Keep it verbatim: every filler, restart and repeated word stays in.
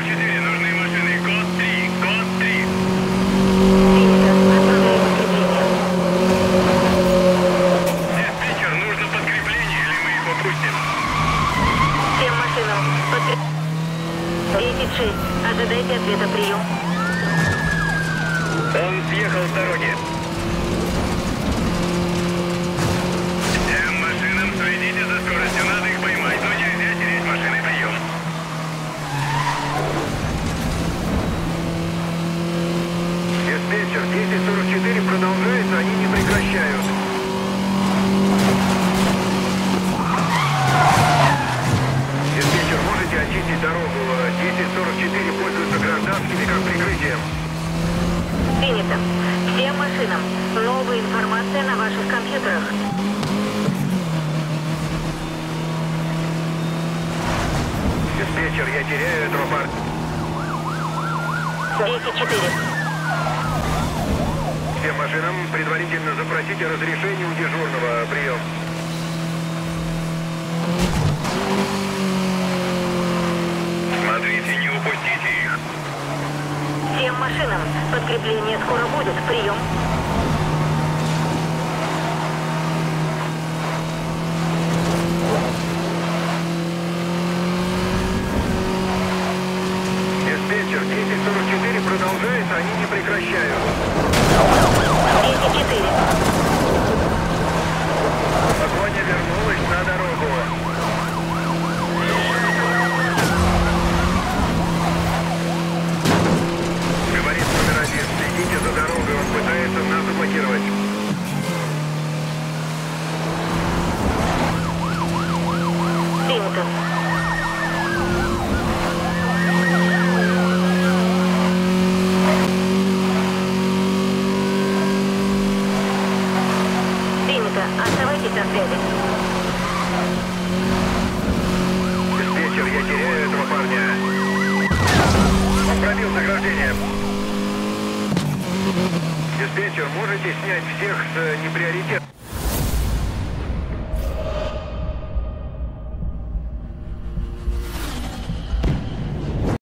четыре, нужны машины. Код три, код три. Диспетчер, нужно подкрепление, или мы их упустим? Всем машинам подкрепление. десять шесть. Ожидайте ответа, прием. Он съехал с дороги. Всем машинам следите за скоростью, надо их поймать, но нельзя терять машины, прием. Диспетчер, десять сорок четыре продолжается, они не прекращают. Диспетчер, можете очистить дорогу? десять сорок четыре пользуются гражданскими как прикрытием. Принято. Всем машинам. Новая информация на ваших компьютерах. Диспетчер, я теряю этого парня. десять четыре. Всем машинам предварительно запросите разрешение у дежурного. Прием. Смотрите, не упустите их. Всем машинам. Подкрепление скоро будет. Прием. Диспетчер, десять сорок четыре продолжается, они не прекращают. десять четыре. Погоня вернулась на дорогу. Говорит номер один, следите за дорогой, он пытается нас заблокировать. Принято. Принято. Оставайтесь на связи. Диспетчер, я теряю этого парня. Он пробил заграждение. Диспетчер, можете снять всех с неприоритетом?